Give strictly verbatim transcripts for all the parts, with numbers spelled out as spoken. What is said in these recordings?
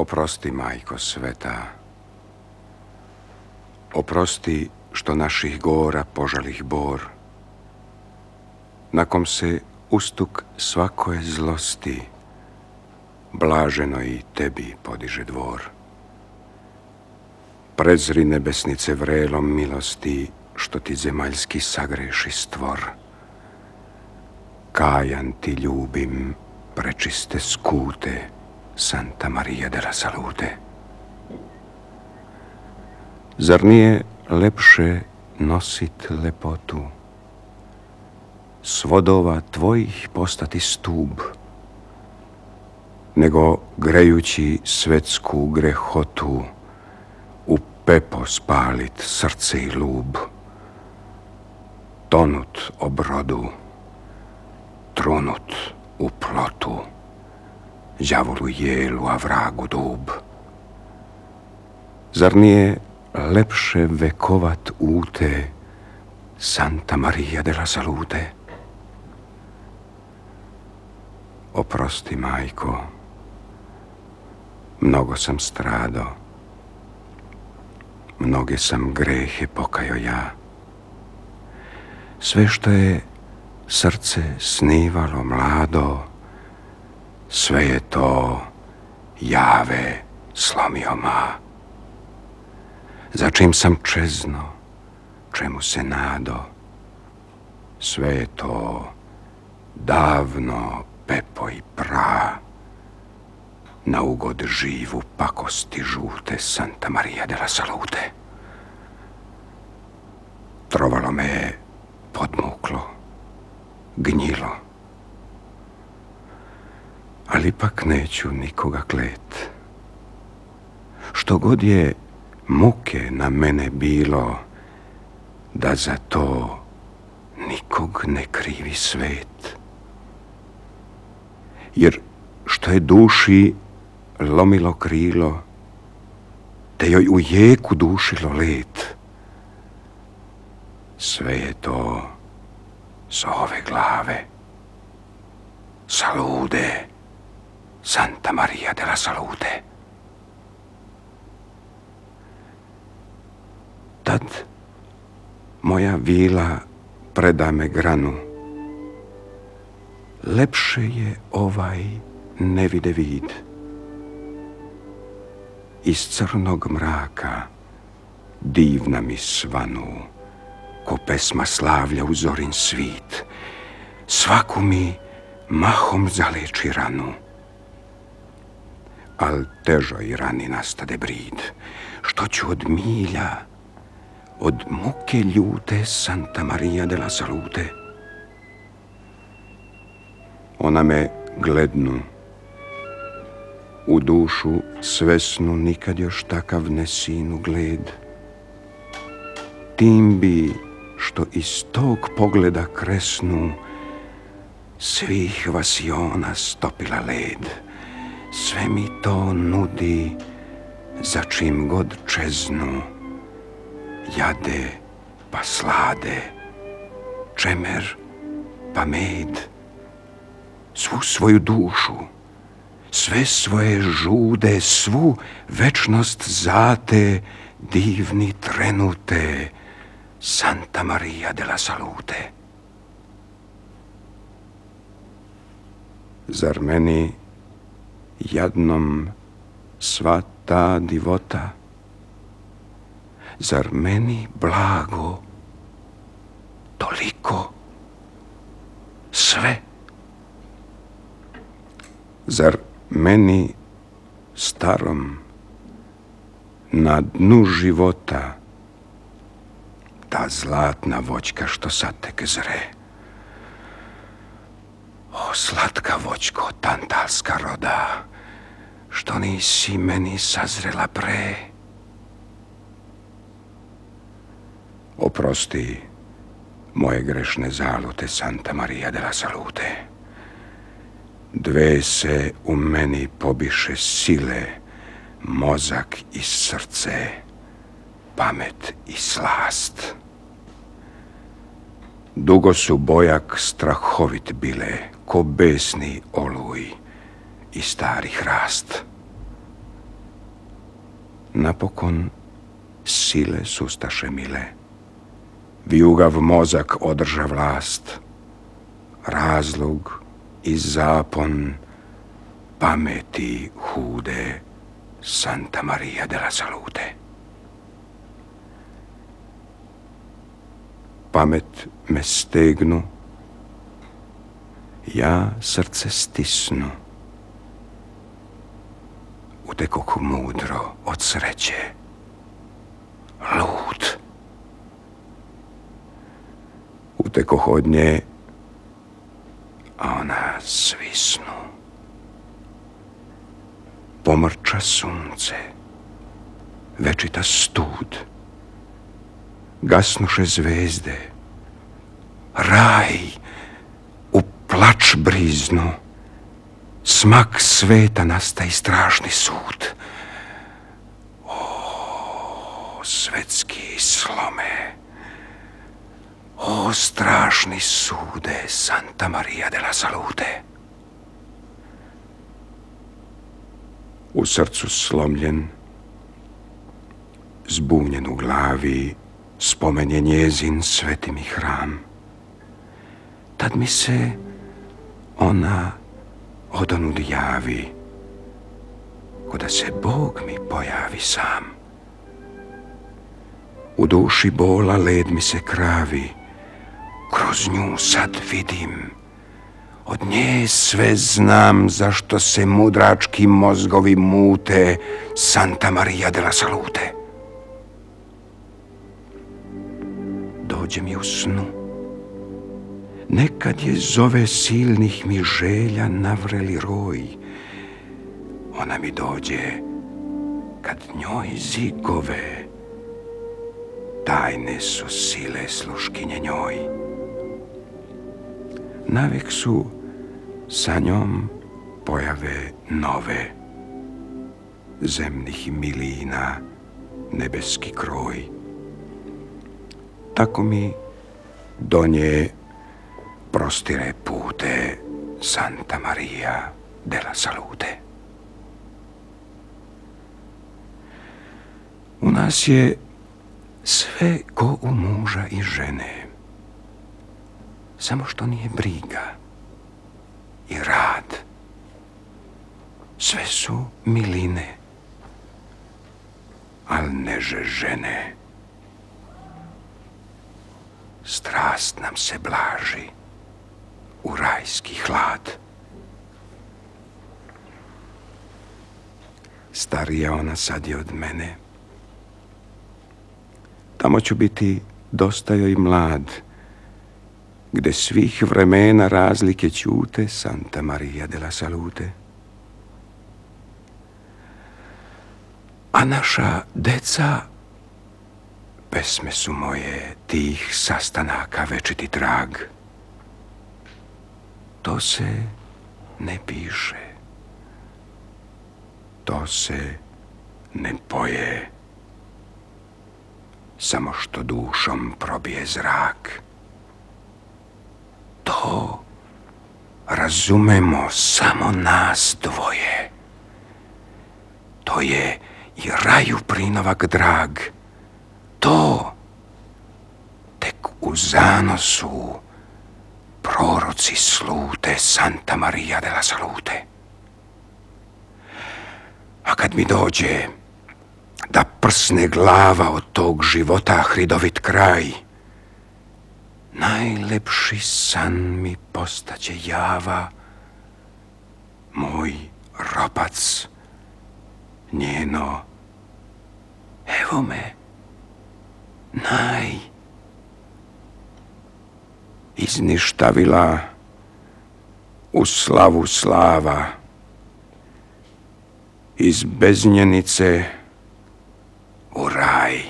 Oprosti, majko sveta, oprosti što naših gora požalih bor, na kom se ustuk svakoje zlosti, blaženo i tebi podiže dvor. Prezri nebesnice vrelom milosti, što ti zemaljski sagreši stvor. Kajan ti ljubim prečiste skute, Santa Maria della Salute. Zar nije lepše nosit lepotu, s vodova tvojih postati stub, nego grejući svetsku grehotu, u pepo spalit srce i lub, tonut o brodu, trunut u plotu, đavolu jelu, a vragu dub. Zar nije lepše vekovat ute, Santa Maria della Salute? Oprosti, majko, mnogo sam strado, mnoge sam grehe pokajo ja. Sve što je srce snivalo mlado, sve je to jave slomio ma. Za čim sam čezno, čemu se nado, sve je to davno pepo i pra, na ugod živu pakosti žute, Santa Maria della Salute. Trovalo me je podmuklo, gnjilo, ali ipak neću nikoga klet. Što god je muke na mene bilo, da za to nikog ne krivi svet. Jer što je duši lomilo krilo, te joj u jeku dušilo let, sve je to s ove glave. Salute, Santa Maria della Salute. Tad moja vila preda me granu, lepše je ovaj ne vide vid. Iz crnog mraka divna mi svanu, ko pesma slavlja u zorin svit, svaku mi mahom zaleči ranu. Al težoj rani nastade brid, što ću od milja, od muke ljute, Santa Maria della Salute. Ona me glednu, u dušu svesnu nikad još takav ne sinu gled. Tim bi što iz tog pogleda kresnu, svih vasiona stopila led. Sve mi to nudi, za čim god čeznu, jade pa slade, čemer pa med. Svu svoju dušu, sve svoje žude, svu večnost zate, divni trenute, Santa Maria della Salute. Zar meni jadnom sva ta divota, zar meni blago toliko sve? Zar meni starom na dnu života ta zlatna voćka što sad tek zre? O, slatka voćko, tantalska roda, što nisi meni sazrela pre? Oprosti moje grešne zalute, Santa Maria della Salute. Dve se u meni pobiše sile, mozak i srce, pamet i slast. Dugo su bojak strahovit bile, ko besni oluj i stari hrast. napokon sile sustaše mile. Vijugav mozak održa vlast, razlog i zapon pameti hude Santa Maria della Salute. Pamet me stegnu, ja srce stisnu. Utekoh mudro od sreće, lud. Utekoh od nje, a ona svisnu. Pomrča sunce, večita stud. Gasnuše zvezde, raj u plač briznu. Smak sveta nastaje strašni sud. O, svetski slome, o, strašni sude Santa Maria della Salute. U srcu slomljen, zbunjen u glavi, spomen je njezin sveti mi hram. Tad mi se ona odonud javi, ko da se Bog mi pojavi sam. U duši bola led mi se kravi, kroz nju sad vidim. Od nje sve znam zašto se mudrački mozgovi mute Santa Maria della Salute. Dođe mi u snu. Nekad je zove silnih mi želja navreli roj. Ona mi dođe kad njoj zigove. Tajne su sile sluškinje njoj. Navek su sa njom pojave nove. Zemnih milina nebeski kroj. Tako mi do nje prostire pute Santa Maria della Salute. U nas je sve ko u muža i žene, samo što nije briga i rad. Sve su miline, al neže žene. Strast nam se blaži u rajski hlad. Starija ona sad je od mene. Tamo ću biti dosta joj mlad, gde svih vremena razlike ćute Santa Maria della Salute. A naša deca, pesme su moje tih sastanaka večiti trag. To se ne piše, to se ne poje, samo što dušom probije zrak. To razumemo samo nas dvoje. To je i raju prinovak drag. To tek u zanosu proroci slute Santa Maria della Salute. A kad mi dođe da prsne glava od tog života hridovit kraj, najlepši san mi postaće java, moj ropac, njeno, evo me, naj. Izništavila u slavu slava, iz beznjenice u raj.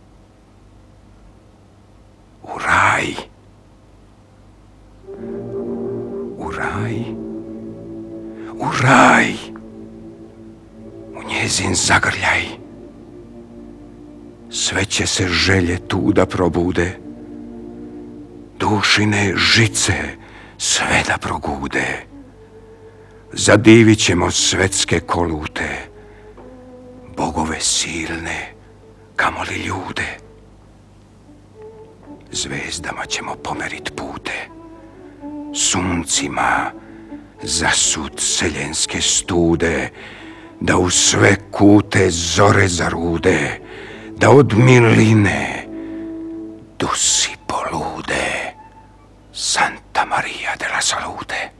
U raj. U raj. U raj. U njezin zagrljaj. Sve će se želje tu da probude. Dušine žice sve da progude. Zadivit ćemo svetske kolute. bogove silne, kamoli ljude. Zvezdama ćemo pomerit pute, suncima zasut seljenske stude, da u sve kute zore zarude, da od miline dusi polude. Santa Maria della Salute.